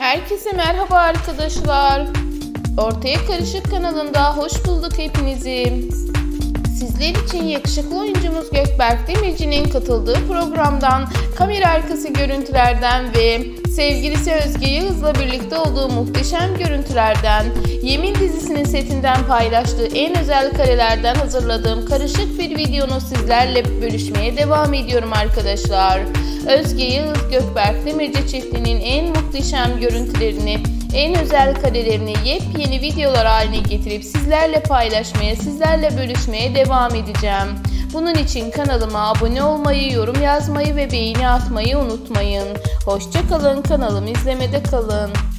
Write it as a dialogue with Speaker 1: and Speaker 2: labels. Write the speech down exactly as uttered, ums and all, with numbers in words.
Speaker 1: Herkese merhaba arkadaşlar. Ortaya Karışık kanalında hoş bulduk hepinizi. Sizler için yakışıklı oyuncumuz Gökberk Demirci'nin katıldığı programdan, kamera arkası görüntülerden ve sevgilisi Özge Yağız'la birlikte olduğu muhteşem görüntülerden, Yemin dizisinin setinden paylaştığı en özel karelerden hazırladığım karışık bir videonu sizlerle bölüşmeye devam ediyorum arkadaşlar. Özge Yağız Gökberk Demirci çiftinin en muhteşem görüntülerini, en özel karelerini yepyeni videolar haline getirip sizlerle paylaşmaya, sizlerle bölüşmeye devam edeceğim. Bunun için kanalıma abone olmayı, yorum yazmayı ve beğeni atmayı unutmayın. Hoşça kalın, kanalımı izlemede kalın.